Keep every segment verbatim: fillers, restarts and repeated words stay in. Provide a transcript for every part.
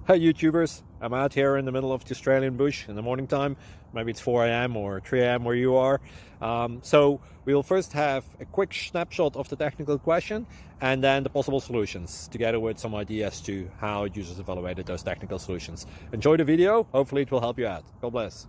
Hi YouTubers, I'm out here in the middle of the Australian bush in the morning time. Maybe it's four A M or three A M where you are. Um, so we'll first have a quick snapshot of the technical question and then the possible solutions, together with some ideas to how users evaluated those technical solutions. Enjoy the video, hopefully it will help you out. God bless.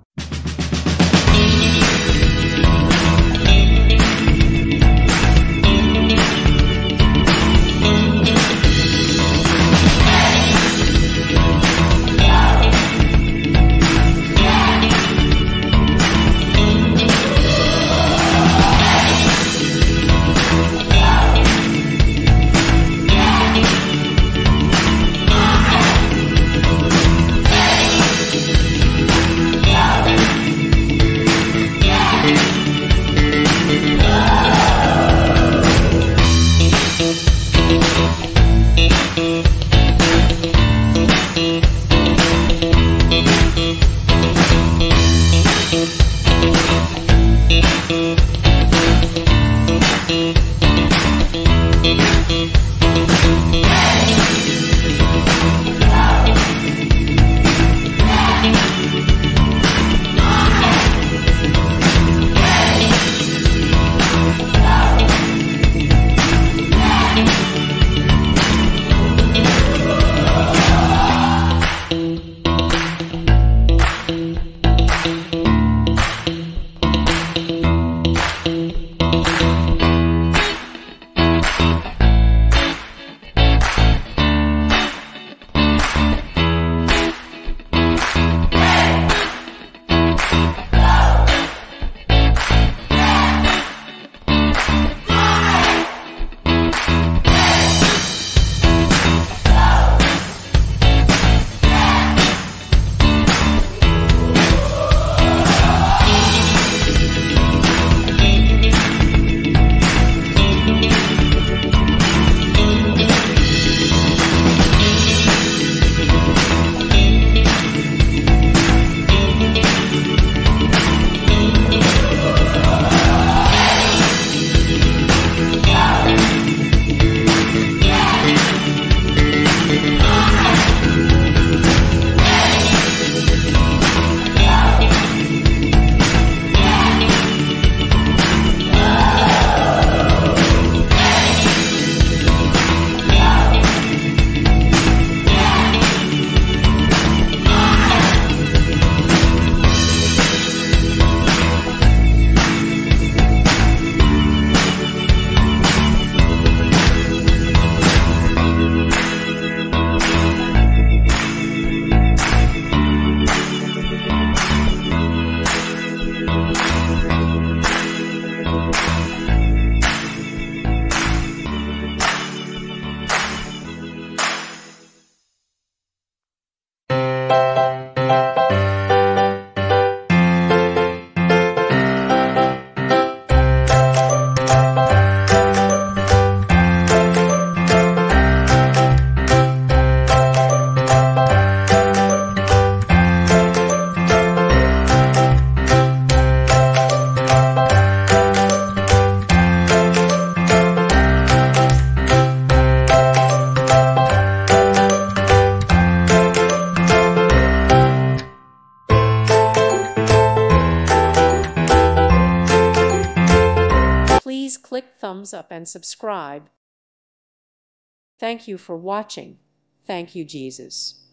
Please click thumbs up and subscribe. Thank you for watching. Thank you, Jesus.